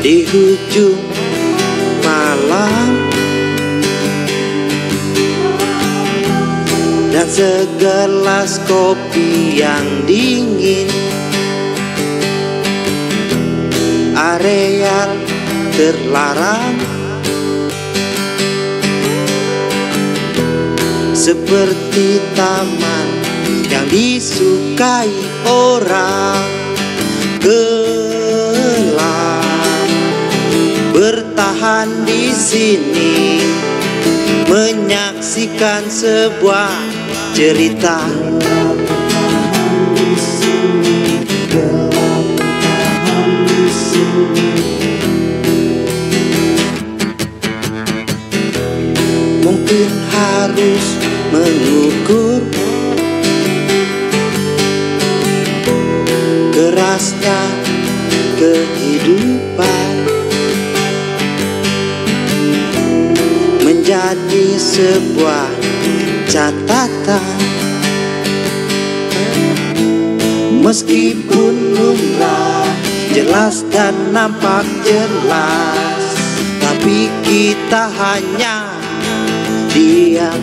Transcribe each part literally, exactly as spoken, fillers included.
di ujung malam, dan segelas kopi yang dingin. Areal terlarang, seperti taman yang disukai orang. Gelap bertahan di sini, menyaksikan sebuah cerita. Mungkin harus mengukur kerasnya kehidupan, menjadi sebuah catatan. Meskipun lumrah, jelas dan nampak jelas, tapi kita hanya diam.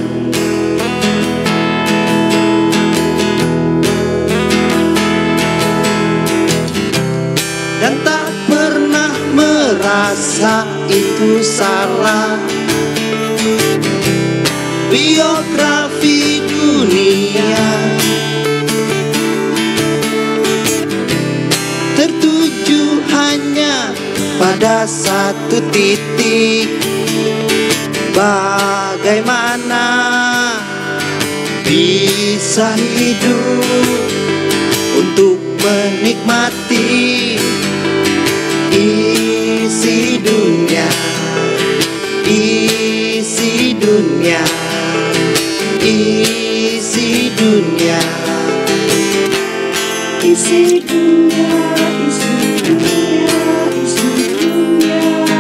Dan tak pernah merasa itu salah. Biografi dunia tertuju hanya pada satu titik. Bagaimana bisa hidup untuk menikmati isi dunia, isi dunia, isi dunia, isi dunia, isi dunia, isi dunia,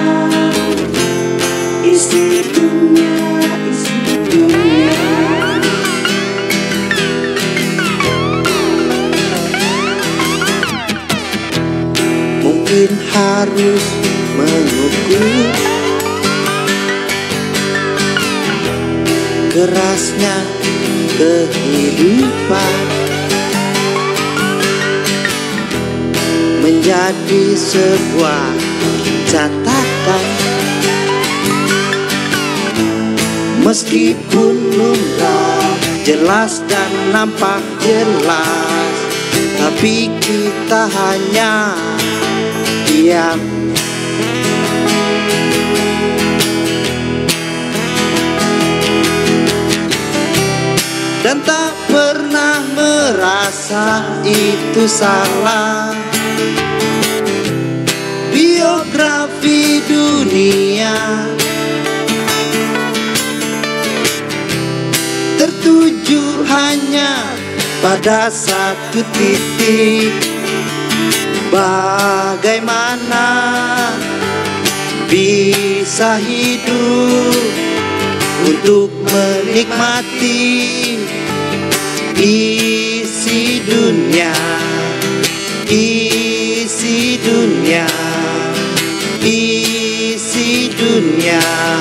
isi dunia, isi dunia. Mungkin harus mengukur kerasnya kehidupan, menjadi sebuah catatan. Meskipun lumrah, jelas dan nampak jelas, tapi kita hanya diam. Dan tak pernah merasa itu salah. Biografi dunia tertuju hanya pada satu titik. Bagaimana bisa hidup untuk menikmati isi dunia, isi dunia, isi dunia.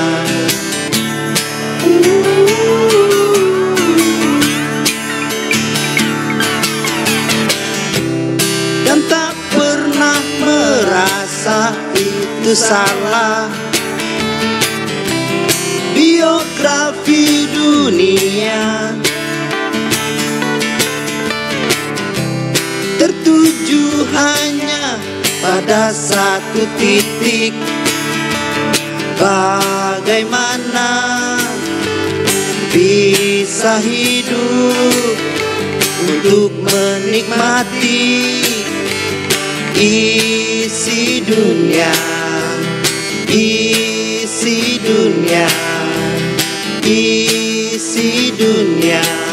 Dan tak pernah merasa itu salah. Biografi dunia tertuju hanya pada satu titik. Bagaimana bisa hidup untuk menikmati isi dunia, isi dunia, isi dunia.